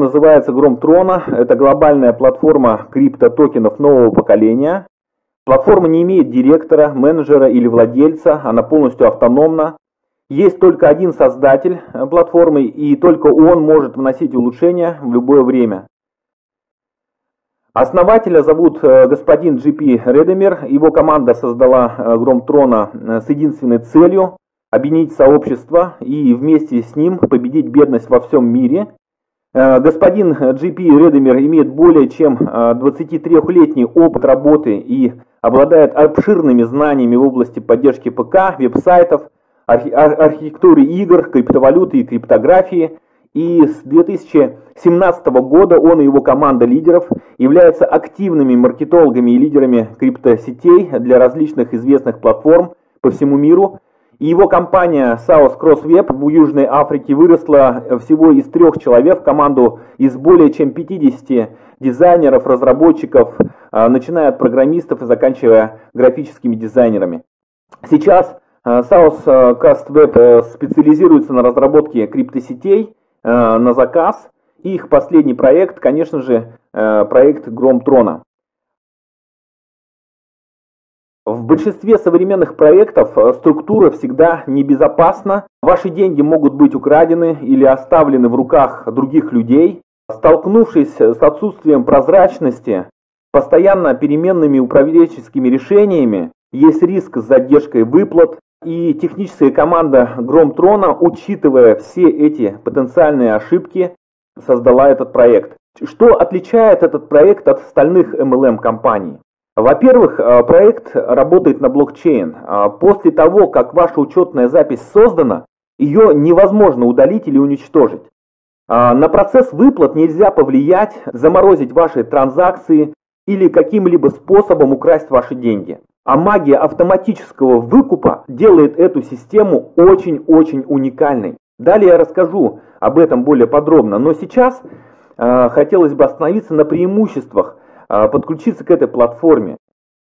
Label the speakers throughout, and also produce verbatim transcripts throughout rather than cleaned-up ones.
Speaker 1: называется Гром Трона. Это глобальная платформа криптотокенов нового поколения. Платформа не имеет директора, менеджера или владельца, она полностью автономна. Есть только один создатель платформы, и только он может вносить улучшения в любое время. Основателя зовут господин джи пи Редемир. Его команда создала Гром Трона с единственной целью – объединить сообщество и вместе с ним победить бедность во всем мире. Господин джи пи Редемир имеет более чем двадцатитрёхлетний опыт работы и обладает обширными знаниями в области поддержки ПК, веб-сайтов, архитектуры игр, криптовалюты и криптографии. И с две тысячи семнадцатого года он и его команда лидеров являются активными маркетологами и лидерами криптосетей для различных известных платформ по всему миру. И его компания South Cross Web в Южной Африке выросла всего из трех человек в команду из более чем пятидесяти дизайнеров, разработчиков, начиная от программистов и заканчивая графическими дизайнерами. Сейчас South Cross Web специализируется на разработке криптосетей на заказ. Их последний проект, конечно же, проект Гром Трона. В большинстве современных проектов структура всегда небезопасна. Ваши деньги могут быть украдены или оставлены в руках других людей. Столкнувшись с отсутствием прозрачности, постоянно переменными управленческими решениями, есть риск с задержкой выплат. И техническая команда Гром Трона, учитывая все эти потенциальные ошибки, создала этот проект. Что отличает этот проект от остальных эм эл эм-компаний? Во-первых, проект работает на блокчейн. После того, как ваша учетная запись создана, ее невозможно удалить или уничтожить. На процесс выплат нельзя повлиять, заморозить ваши транзакции или каким-либо способом украсть ваши деньги. А магия автоматического выкупа делает эту систему очень-очень уникальной. Далее я расскажу об этом более подробно, но сейчас э, хотелось бы остановиться на преимуществах э, подключиться к этой платформе.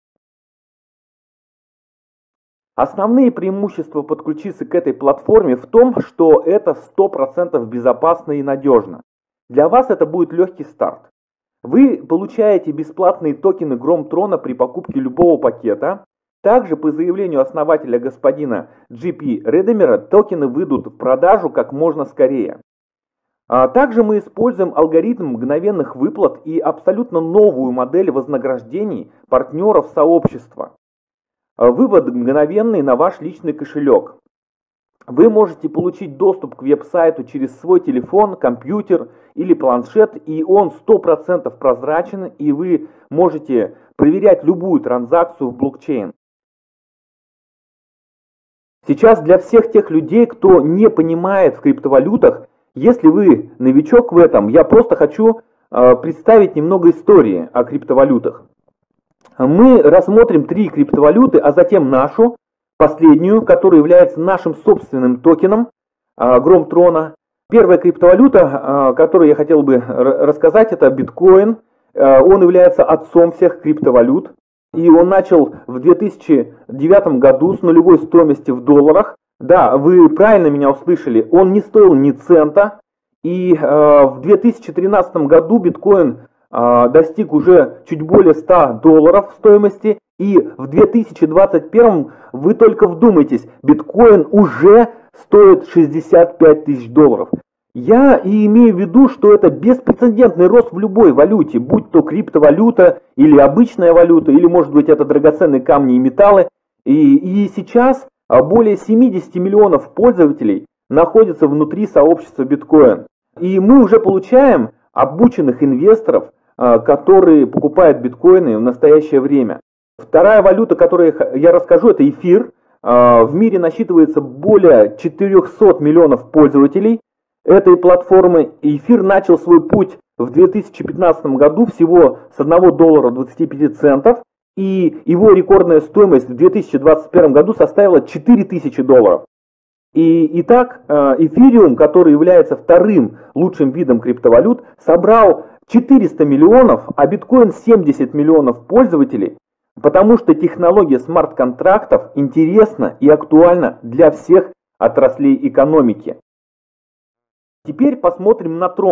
Speaker 1: Основные преимущества подключиться к этой платформе в том, что это сто процентов безопасно и надежно. Для вас это будет легкий старт. Вы получаете бесплатные токены Гром Трона при покупке любого пакета. Также по заявлению основателя господина джи пи Редемира токены выйдут в продажу как можно скорее. Также мы используем алгоритм мгновенных выплат и абсолютно новую модель вознаграждений партнеров сообщества. Вывод мгновенный на ваш личный кошелек. Вы можете получить доступ к веб-сайту через свой телефон, компьютер или планшет, и он сто процентов прозрачен, и вы можете проверять любую транзакцию в блокчейн. Сейчас для всех тех людей, кто не понимает в криптовалютах, если вы новичок в этом, я просто хочу э, представить немного истории о криптовалютах. Мы рассмотрим три криптовалюты, а затем нашу, последнюю, которая является нашим собственным токеном Гром Трона. Первая криптовалюта, которую я хотел бы рассказать, это биткоин. Он является отцом всех криптовалют. И он начал в две тысячи девятом году с нулевой стоимости в долларах. Да, вы правильно меня услышали, он не стоил ни цента. И в две тысячи тринадцатом году биткоин достиг уже чуть более ста долларов в стоимости. И в две тысячи двадцать первом, вы только вдумайтесь, биткоин уже стоит шестьдесят пять тысяч долларов. Я и имею в виду, что это беспрецедентный рост в любой валюте, будь то криптовалюта или обычная валюта, или может быть это драгоценные камни и металлы. И, и сейчас более семидесяти миллионов пользователей находятся внутри сообщества биткоин. И мы уже получаем обученных инвесторов, которые покупают биткоины в настоящее время. Вторая валюта, которую я расскажу, это эфир. В мире насчитывается более четырёхсот миллионов пользователей этой платформы. Эфир начал свой путь в две тысячи пятнадцатом году всего с одного доллара двадцати пяти центов. И его рекордная стоимость в две тысячи двадцать первом году составила четыре тысячи долларов. И, итак, эфириум, который является вторым лучшим видом криптовалют, собрал четыреста миллионов, а биткоин семьдесят миллионов пользователей. Потому что технология смарт-контрактов интересна и актуальна для всех отраслей экономики. Теперь посмотрим на Трон.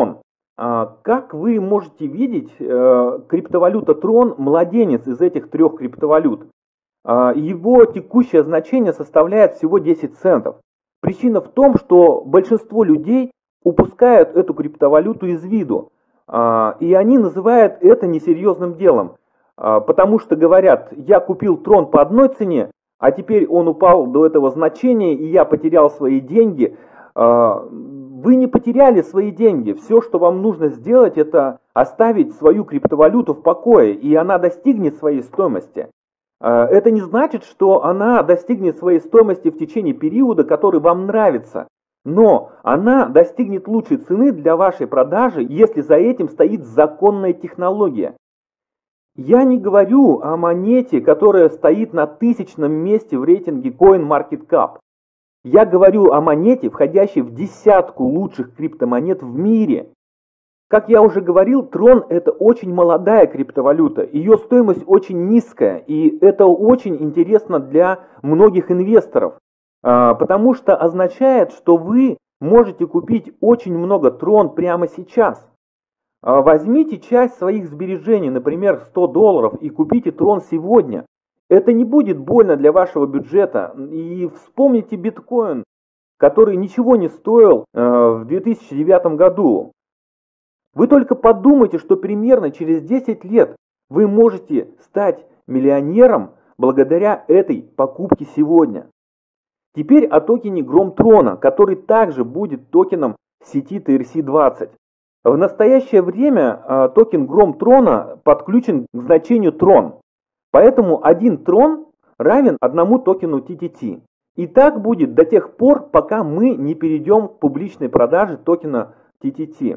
Speaker 1: Как вы можете видеть, криптовалюта Трон – младенец из этих трех криптовалют. Его текущее значение составляет всего десять центов. Причина в том, что большинство людей упускают эту криптовалюту из виду, и они называют это несерьезным делом, потому что говорят: я купил Трон по одной цене, а теперь он упал до этого значения, и я потерял свои деньги. Вы не потеряли свои деньги. Все, что вам нужно сделать, это оставить свою криптовалюту в покое, и она достигнет своей стоимости. Это не значит, что она достигнет своей стоимости в течение периода, который вам нравится. Но она достигнет лучшей цены для вашей продажи, если за этим стоит законная технология. Я не говорю о монете, которая стоит на тысячном месте в рейтинге CoinMarketCap. Я говорю о монете, входящей в десятку лучших криптомонет в мире. Как я уже говорил, Трон – это очень молодая криптовалюта, ее стоимость очень низкая, и это очень интересно для многих инвесторов, потому что означает, что вы можете купить очень много Трон прямо сейчас. Возьмите часть своих сбережений, например, сто долларов, и купите Трон сегодня. Это не будет больно для вашего бюджета. И вспомните биткоин, который ничего не стоил в две тысячи девятом году. Вы только подумайте, что примерно через десять лет вы можете стать миллионером благодаря этой покупке сегодня. Теперь о токене Гром Трона, который также будет токеном сети Ти Эр Си двадцать. В настоящее время токен Гром Трона подключен к значению Трон. Поэтому один Трон равен одному токену Ти Ти Ти. И так будет до тех пор, пока мы не перейдем к публичной продаже токена Ти Ти Ти.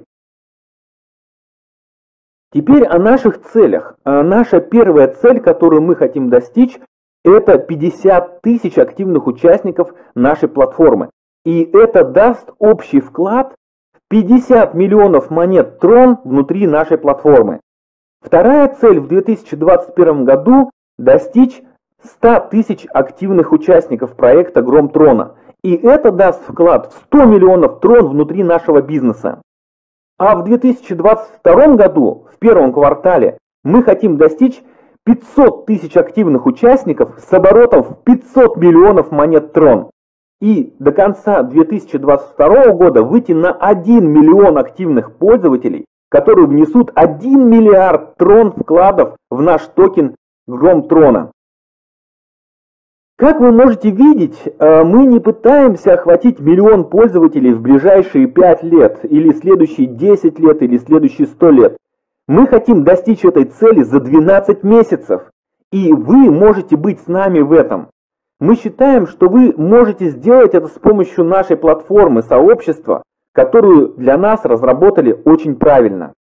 Speaker 1: Теперь о наших целях. Наша первая цель, которую мы хотим достичь, это пятьдесят тысяч активных участников нашей платформы. И это даст общий вклад в пятьдесят миллионов монет Трон внутри нашей платформы. Вторая цель в две тысячи двадцать первом году – достичь ста тысяч активных участников проекта Гром Трона. И это даст вклад в сто миллионов Трон внутри нашего бизнеса. А в две тысячи двадцать втором году, в первом квартале, мы хотим достичь пятьсот тысяч активных участников с оборотом в пятьсот миллионов монет Трон. И до конца две тысячи двадцать второго года выйти на один миллион активных пользователей, которые внесут один миллиард Трон вкладов в наш токен Гром Трона. Как вы можете видеть, мы не пытаемся охватить миллион пользователей в ближайшие пять лет, или следующие десять лет, или следующие сто лет. Мы хотим достичь этой цели за двенадцать месяцев, и вы можете быть с нами в этом. Мы считаем, что вы можете сделать это с помощью нашей платформы, сообщества, которую для нас разработали очень правильно.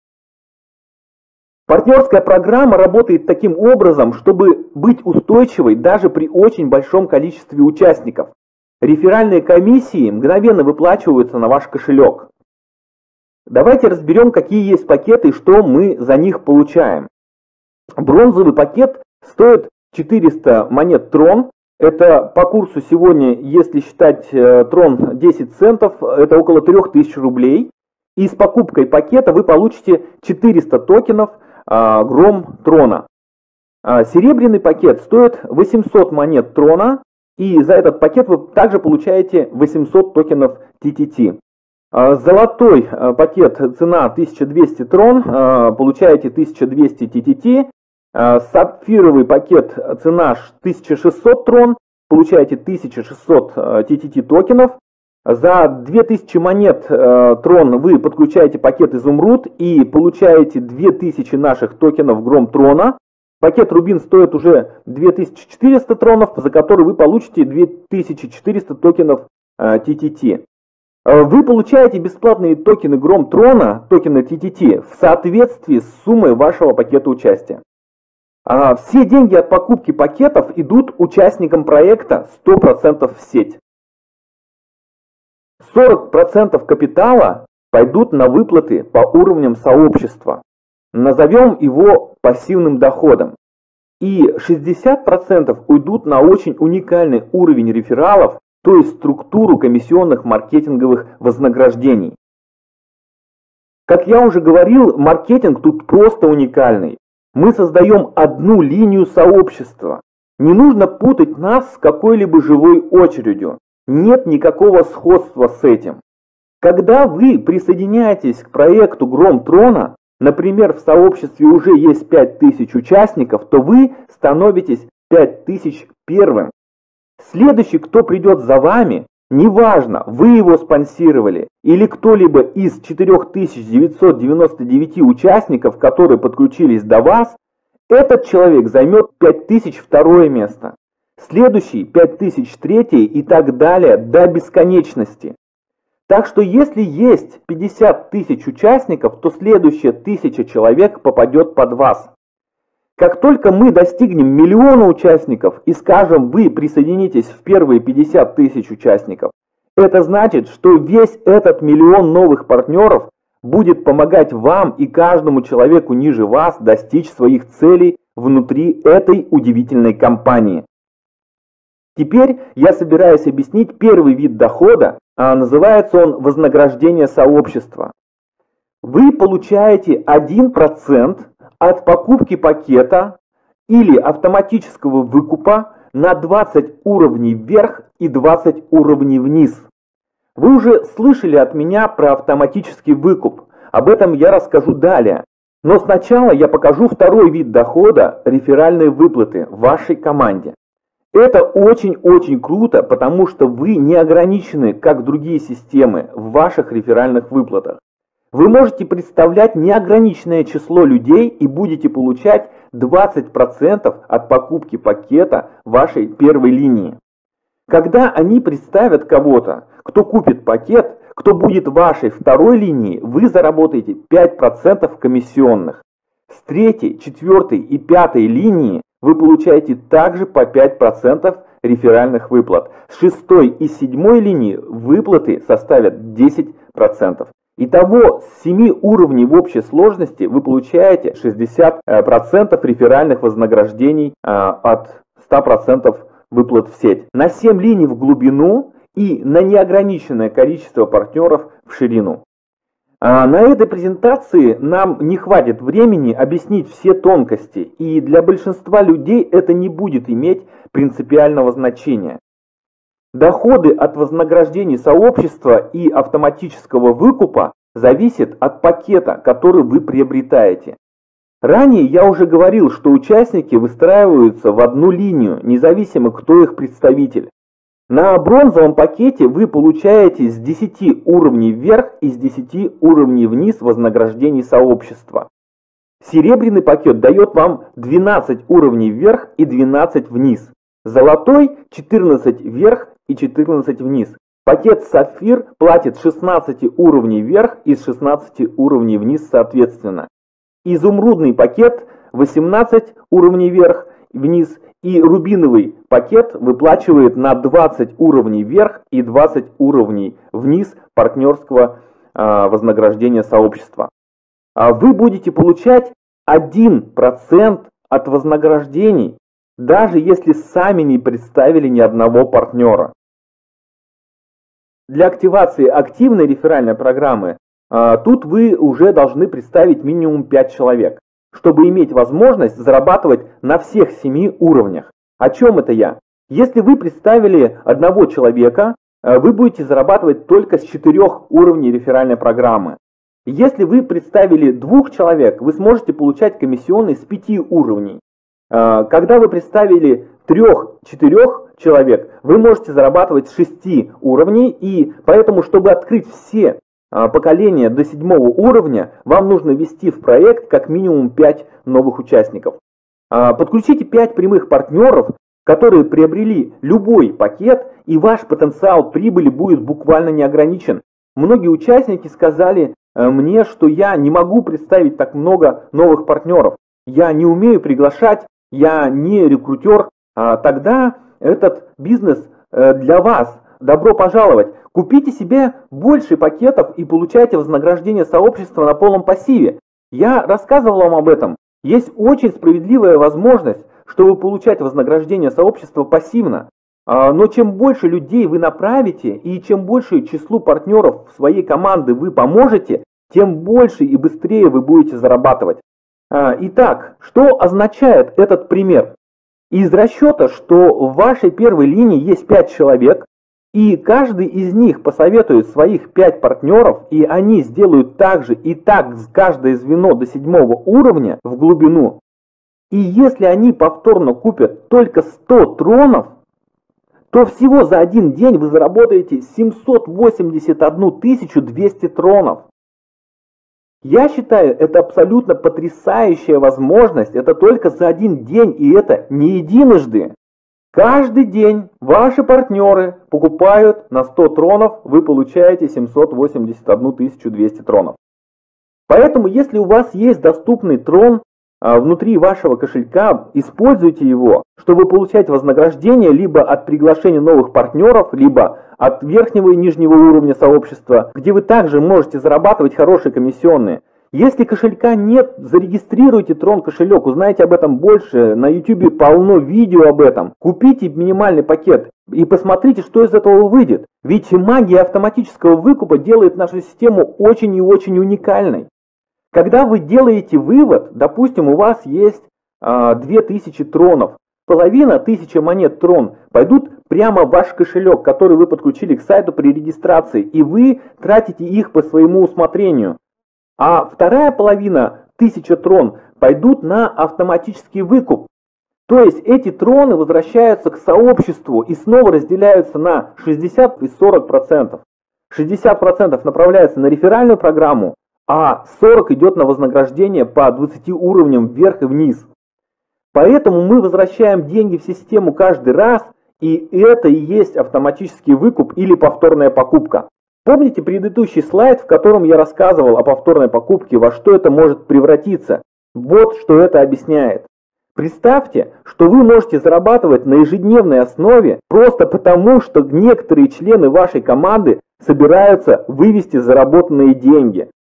Speaker 1: Партнерская программа работает таким образом, чтобы быть устойчивой даже при очень большом количестве участников. Реферальные комиссии мгновенно выплачиваются на ваш кошелек. Давайте разберем, какие есть пакеты и что мы за них получаем. Бронзовый пакет стоит четыреста монет Трон. Это по курсу сегодня, если считать Трон десять центов, это около трёх тысяч рублей. И с покупкой пакета вы получите четыреста токенов Гром Трона. Серебряный пакет стоит восемьсот монет Трона, и за этот пакет вы также получаете восемьсот токенов Ти Ти Ти. Золотой пакет цена тысяча двести Трон, получаете тысяча двести Ти Ти Ти. Сапфировый пакет цена тысяча шестьсот Трон, получаете тысяча шестьсот Ти Ти Ти токенов. За две тысячи монет Трон вы подключаете пакет Изумруд и получаете две тысячи наших токенов Гром Трона. Пакет Рубин стоит уже две тысячи четыреста тронов, за который вы получите две тысячи четыреста токенов Ти Ти Ти. Вы получаете бесплатные токены Гром Трона, токены Ти Ти Ти, в соответствии с суммой вашего пакета участия. Все деньги от покупки пакетов идут участникам проекта сто процентов в сеть. сорок процентов капитала пойдут на выплаты по уровням сообщества. Назовем его пассивным доходом. И шестьдесят процентов уйдут на очень уникальный уровень рефералов, то есть структуру комиссионных маркетинговых вознаграждений. Как я уже говорил, маркетинг тут просто уникальный. Мы создаем одну линию сообщества. Не нужно путать нас с какой-либо живой очередью. Нет никакого сходства с этим. Когда вы присоединяетесь к проекту «Гром Трона», например, в сообществе уже есть пять тысяч участников, то вы становитесь пять тысяч первым. Следующий, кто придет за вами, неважно, вы его спонсировали или кто-либо из четырёх тысяч девятисот девяноста девяти участников, которые подключились до вас, этот человек займет пять тысяч второе место. Следующий пять тысяч третье и так далее до бесконечности. Так что если есть пятьдесят тысяч участников, то следующая тысяча человек попадет под вас. Как только мы достигнем миллиона участников и скажем, вы присоединитесь в первые пятьдесят тысяч участников, это значит, что весь этот миллион новых партнеров будет помогать вам и каждому человеку ниже вас достичь своих целей внутри этой удивительной компании. Теперь я собираюсь объяснить первый вид дохода, а называется он вознаграждение сообщества. Вы получаете один процент от покупки пакета или автоматического выкупа на двадцать уровней вверх и двадцать уровней вниз. Вы уже слышали от меня про автоматический выкуп, об этом я расскажу далее. Но сначала я покажу второй вид дохода – реферальные выплаты в вашей команде. Это очень-очень круто, потому что вы не ограничены, как другие системы, в ваших реферальных выплатах. Вы можете представлять неограниченное число людей и будете получать двадцать процентов от покупки пакета вашей первой линии. Когда они представят кого-то, кто купит пакет, кто будет вашей второй линией, вы заработаете пять процентов комиссионных. С третьей, четвертой и пятой линии вы получаете также по пять процентов реферальных выплат. С шестой и седьмой линии выплаты составят десять процентов. Итого с семи уровней в общей сложности вы получаете шестьдесят процентов реферальных вознаграждений от ста процентов выплат в сеть. На семь линий в глубину и на неограниченное количество партнеров в ширину. На этой презентации нам не хватит времени объяснить все тонкости, и для большинства людей это не будет иметь принципиального значения. Доходы от вознаграждений сообщества и автоматического выкупа зависят от пакета, который вы приобретаете. Ранее я уже говорил, что участники выстраиваются в одну линию, независимо кто их представитель. На бронзовом пакете вы получаете с десяти уровней вверх и с десяти уровней вниз вознаграждений сообщества. Серебряный пакет дает вам двенадцать уровней вверх и двенадцать вниз. Золотой – четырнадцать вверх и четырнадцать вниз. Пакет сапфир платит шестнадцать уровней вверх и шестнадцать уровней вниз соответственно. Изумрудный пакет – восемнадцать уровней вверх и вниз. И рубиновый пакет выплачивает на двадцать уровней вверх и двадцать уровней вниз партнерского э, вознаграждения сообщества. А вы будете получать один процент от вознаграждений, даже если сами не представили ни одного партнера. Для активации активной реферальной программы э, тут вы уже должны представить минимум пять человек, чтобы иметь возможность зарабатывать на всех семи уровнях. О чем это я? Если вы представили одного человека, вы будете зарабатывать только с четырех уровней реферальной программы. Если вы представили двух человек, вы сможете получать комиссионные с пяти уровней. Когда вы представили трех-четырех человек, вы можете зарабатывать с шести уровней, и поэтому, чтобы открыть все поколения до седьмого уровня, вам нужно ввести в проект как минимум пять новых участников. Подключите пять прямых партнеров, которые приобрели любой пакет, и ваш потенциал прибыли будет буквально не ограничен. Многие участники сказали мне, что я не могу представить так много новых партнеров. Я не умею приглашать, я не рекрутер. Тогда этот бизнес для вас. Добро пожаловать! Купите себе больше пакетов и получайте вознаграждение сообщества на полном пассиве. Я рассказывал вам об этом. Есть очень справедливая возможность, чтобы получать вознаграждение сообщества пассивно. Но чем больше людей вы направите и чем больше числу партнеров своей команды вы поможете, тем больше и быстрее вы будете зарабатывать. Итак, что означает этот пример? Из расчета, что в вашей первой линии есть пять человек, и каждый из них посоветует своих пять партнеров, и они сделают так же и так каждое звено до седьмого уровня в глубину. И если они повторно купят только сто тронов, то всего за один день вы заработаете семьсот восемьдесят одну тысячу двести тронов. Я считаю, это абсолютно потрясающая возможность, это только за один день, и это не единожды. Каждый день ваши партнеры покупают на сто тронов, вы получаете семьсот восемьдесят одну тысячу двести тронов. Поэтому, если у вас есть доступный трон а, внутри вашего кошелька, используйте его, чтобы получать вознаграждение либо от приглашения новых партнеров, либо от верхнего и нижнего уровня сообщества, где вы также можете зарабатывать хорошие комиссионные. Если кошелька нет, зарегистрируйте Трон кошелек, узнайте об этом больше, на YouTube полно видео об этом. Купите минимальный пакет и посмотрите, что из этого выйдет. Ведь магия автоматического выкупа делает нашу систему очень и очень уникальной. Когда вы делаете вывод, допустим, у вас есть а, две тысячи тронов, половина тысячи монет трон пойдут прямо в ваш кошелек, который вы подключили к сайту при регистрации, и вы тратите их по своему усмотрению. А вторая половина, тысяча трон, пойдут на автоматический выкуп. То есть эти троны возвращаются к сообществу и снова разделяются на шестьдесят и сорок процентов. шестьдесят процентов направляется на реферальную программу, а сорок процентов идет на вознаграждение по двадцати уровням вверх и вниз. Поэтому мы возвращаем деньги в систему каждый раз, и это и есть автоматический выкуп или повторная покупка. Помните предыдущий слайд, в котором я рассказывал о повторной покупке, во что это может превратиться? Вот что это объясняет. Представьте, что вы можете зарабатывать на ежедневной основе просто потому, что некоторые члены вашей команды собираются вывести заработанные деньги.